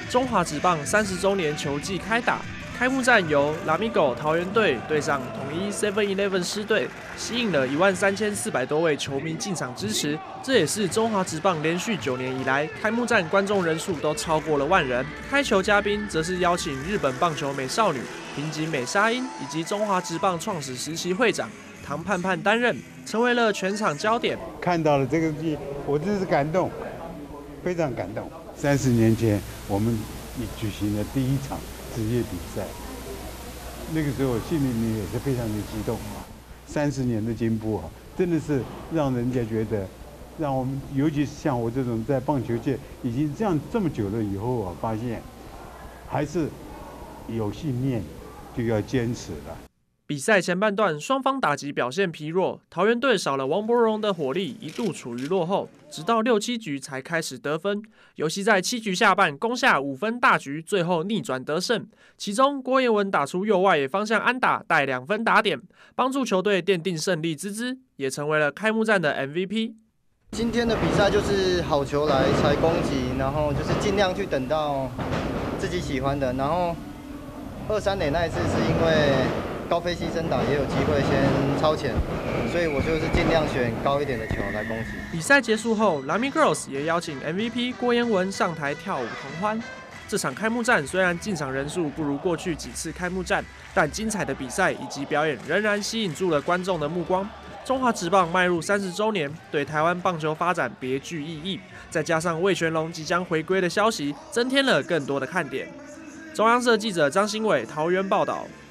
中华职棒30周年球季开打，开幕战由拉米狗桃园队对上统一 7-Eleven 狮队，吸引了13400多位球迷进场支持。这也是中华职棒连续9年以来开幕战观众人数都超过了万人。开球嘉宾则是邀请日本棒球美少女平井美沙音以及中华职棒创始时期会长唐盼盼担任，成为了全场焦点。 看到了这个剧，我真是感动，非常感动。30年前，我们举行了第一场职业比赛，那个时候我心里面也是非常的激动啊。30年的进步啊，真的是让人家觉得，让我们尤其是像我这种在棒球界已经这么久了以后啊，发现还是有信念就要坚持了。 比赛前半段，双方打击表现疲弱，桃园队少了王柏荣的火力，一度处于落后，直到6、7局才开始得分。尤其在7局下半攻下5分大局，最后逆转得胜。其中郭彦文打出右外野方向安打，带2分打点，帮助球队奠定胜利之姿，也成为了开幕战的 MVP。 今天的比赛就是好球来才攻击，然后就是尽量去等到自己喜欢的。然后2、3垒那一次是因为高飞牺牲打也有机会先超前，所以我就是尽量选高一点的球来攻击。 比赛结束后，Lamy Girls 也邀请 MVP 郭彦文上台跳舞同欢。这场开幕战虽然进场人数不如过去几次开幕战，但精彩的比赛以及表演仍然吸引住了观众的目光。中华职棒迈入30周年，对台湾棒球发展别具意义。再加上魏全龙即将回归的消息，增添了更多的看点。中央社记者张新伟桃园报道。